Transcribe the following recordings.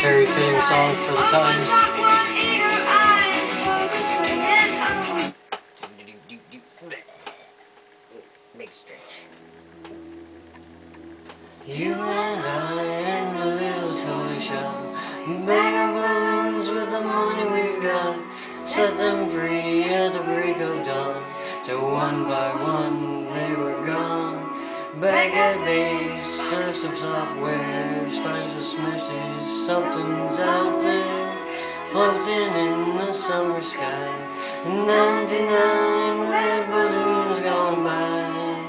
Very fitting song for the times. Big stretch. You and I in a little toy shop, banging balloons with the money we've got, set them free at the break of dawn, till one by one they were gone. Back at base, search some software, spice of smushes, something's out there, floating in the summer sky, 99 red balloons gone by.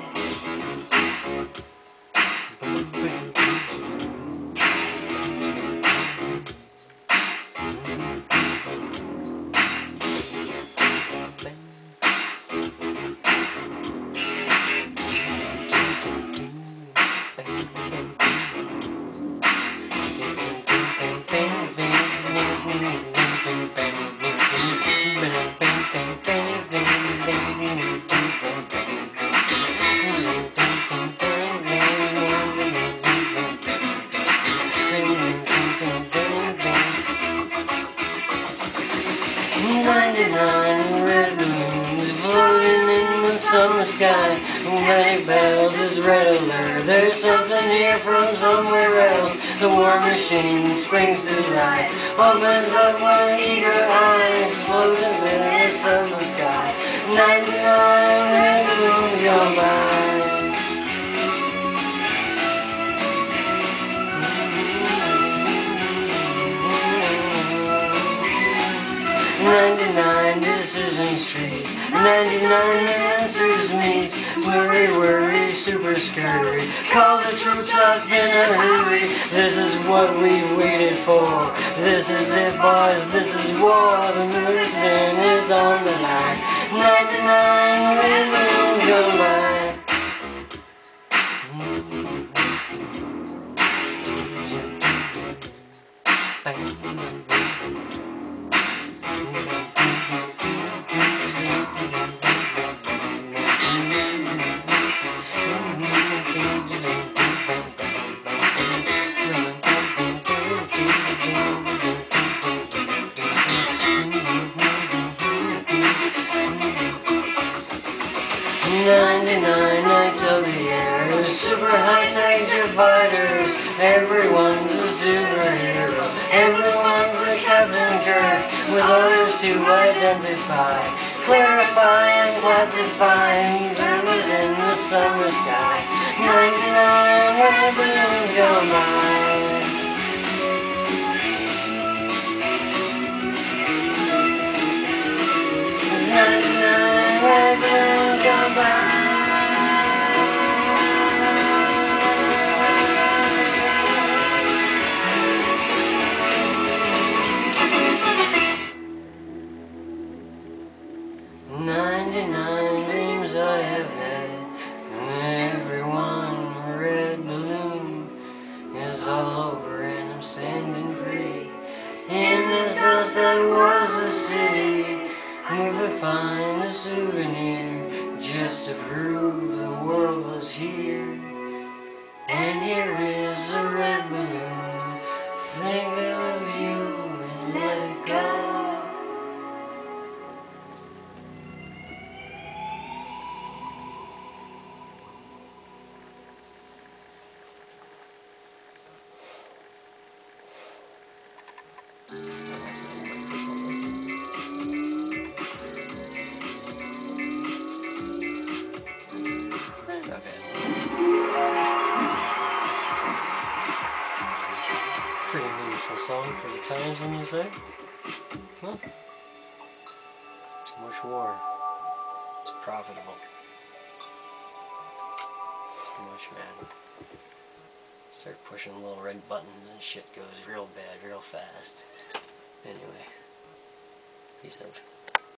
99 red balloons floating in the summer sky. Panic bells, it's red alert. There's something here from somewhere else. The war machine springs to life, opens up with eager eyes, floating in the summer sky. 99 red balloons gone by. 99 decisions trees, 99 answers meet. Worry, super scurry, call the troops up in a hurry. This is what we waited for, this is it boys, this is war. The mission is on the line, 99 red balloons go by. Nights of the air, super high-tech fighters. Everyone's a superhero, everyone's a Captain Kirk, with orders to identify, clarify and classify observers in the summer sky. 99 red balloons go by. It's 99 red balloons go by. 99 dreams I have had, and every one red balloon is all over, and I'm standing free in this dust that was the city. Moving fine, a souvenir, just to prove the world was here. And here is a red balloon, thinking of you and let it go. Pretty meaningful song for the times, when you say? Well, too much war. It's profitable. Too much, man. Start pushing little red buttons and shit goes real bad, real fast. Anyway, peace out.